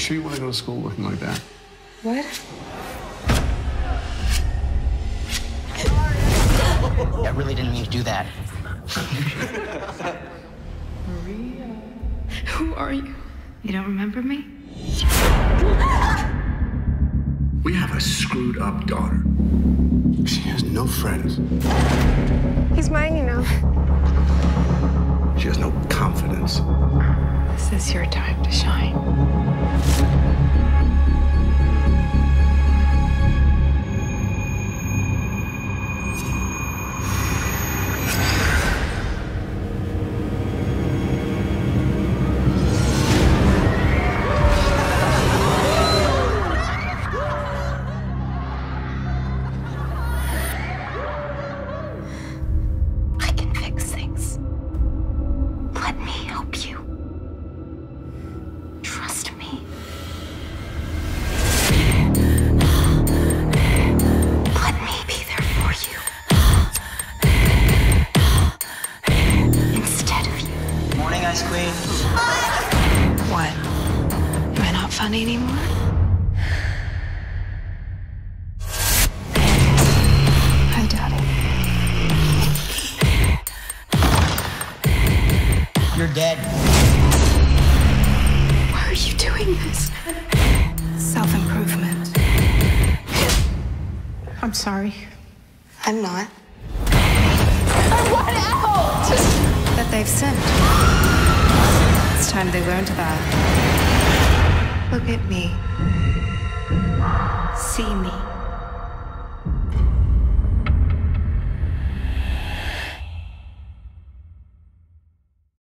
sure you want to go to school looking like that? What? I really didn't mean to do that. Maria. Who are you? You don't remember me? We have a screwed up daughter. She has no friends. He's mine, you know. She has no confidence. This is your time to shine. What? Am I not funny anymore? Hi, Daddy. You're dead. Why are you doing this? Self-improvement. I'm sorry. I'm not. What else? That they've sinned. It's time they learned that. Look at me. See me.